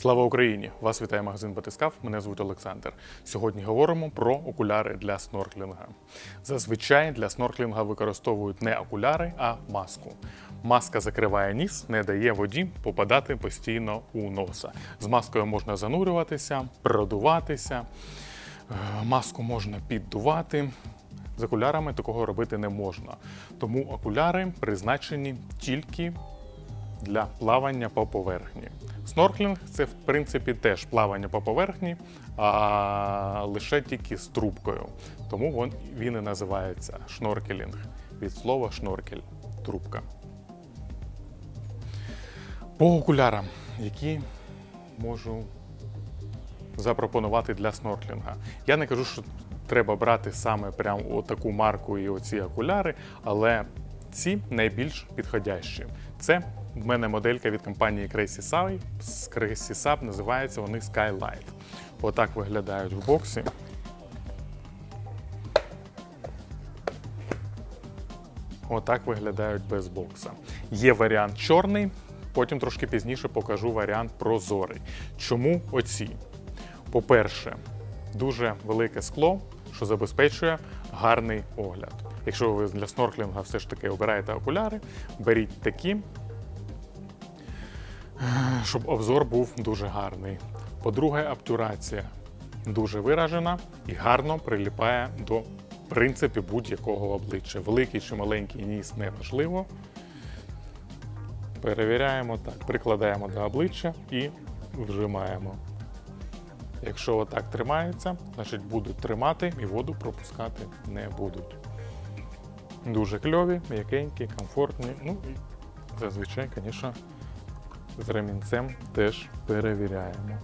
Слава Україні! Вас вітає магазин Батискаф, мене звуть Олександр. Сьогодні говоримо про окуляри для снорклінга. Зазвичай для снорклінга використовують не окуляри, а маску. Маска закриває ніс, не дає воді попадати постійно у носа. З маскою можна занурюватися, продуватися, маску можна піддувати. З окулярами такого робити не можна. Тому окуляри призначені тільки для плавання по поверхні. Снорклінг – це, в принципі, теж плавання по поверхні, а лише тільки з трубкою. Тому він і називається шноркелінг. Від слова шноркель – трубка. По окулярам, які можу запропонувати для снорклінга. Я не кажу, що треба брати саме прямо таку марку і оці окуляри, але ці найбільш підходящі. Це в мене моделька від компанії Crazy Sub, називаються вони Skylight. Отак виглядають в боксі. Отак виглядають без бокса. Є варіант чорний, потім трошки пізніше покажу варіант прозорий. Чому оці? По-перше, дуже велике скло, що забезпечує гарний огляд. Якщо ви для снорклінга все ж таки обираєте окуляри, беріть такі, щоб обзор був дуже гарний. По-друге, обтюрація дуже виражена і гарно приліпає до, в принципі, будь-якого обличчя. Великий чи маленький ніс не важливо. Перевіряємо так, прикладаємо до обличчя і вжимаємо. Якщо отак тримається, значить будуть тримати і воду пропускати не будуть. Дуже кльові, м'якенькі, комфортні. Ну і зазвичай, звісно, з ремінцем теж перевіряємо.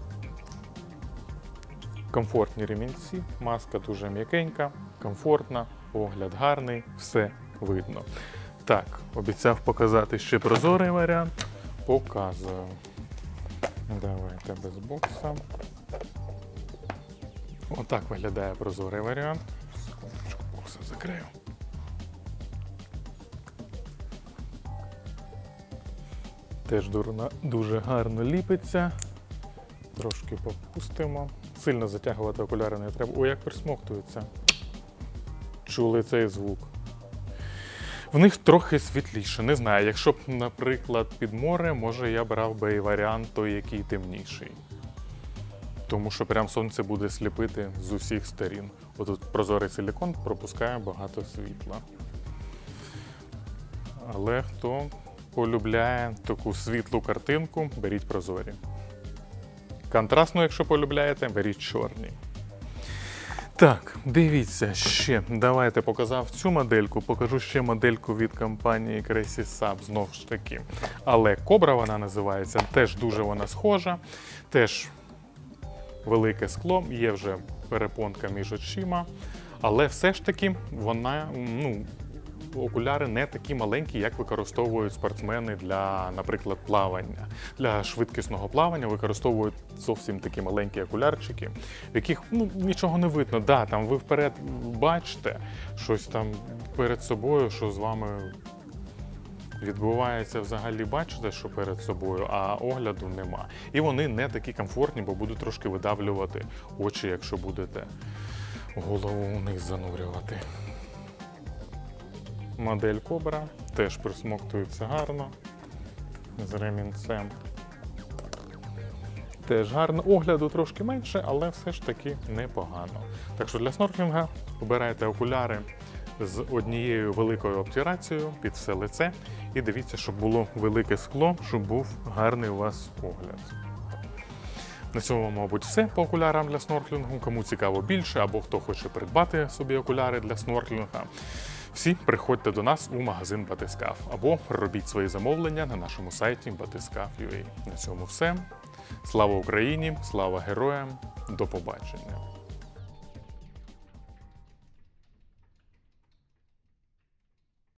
Комфортні ремінці, маска дуже м'якенька, комфортна, огляд гарний, все видно. Так, обіцяв показати ще прозорий варіант. Показую. Давайте без бокса. Отак виглядає прозорий варіант. Секундочку, бокса закрию. Теж дуже гарно ліпиться. Трошки попустимо. Сильно затягувати окуляри не треба. Ой, як присмоктується. Чули цей звук. В них трохи світліше. Не знаю, якщо б, наприклад, під море, може я брав би і варіант той, який темніший. Тому що прям сонце буде сліпити з усіх сторін. Отут прозорий силікон пропускає багато світла. Але хто полюбляє таку світлу картинку, беріть прозорі. Контрастну, якщо полюбляєте, беріть чорні. Так, дивіться ще. Давайте показав цю модельку, покажу ще модельку від компанії Crazy Sub, знову ж таки. Але Cobra вона називається, теж дуже вона схожа, теж велике скло, є вже перепонка між очима, але все ж таки вона, окуляри не такі маленькі, як використовують спортсмени для, наприклад, плавання. Для швидкісного плавання використовують зовсім такі маленькі окулярчики, в яких нічого не видно. Да, там ви вперед бачите щось там перед собою, що з вами відбувається взагалі, бачите, що перед собою, а огляду нема. І вони не такі комфортні, бо будуть трошки видавлювати очі, якщо будете голову вниз занурювати. Модель Cobra теж присмоктується гарно, з ремінцем. Теж гарно. Огляду трошки менше, але все ж таки непогано. Так що для снорклінга обирайте окуляри з однією великою обтирацією під все лице. І дивіться, щоб було велике скло, щоб був гарний у вас огляд. На цьому, мабуть, все по окулярам для снорклінгу. Кому цікаво більше, або хто хоче придбати собі окуляри для снорклінга, всі приходьте до нас у магазин Батискаф, або робіть свої замовлення на нашому сайті Batiskaf.ua. На цьому все. Слава Україні, слава героям, до побачення.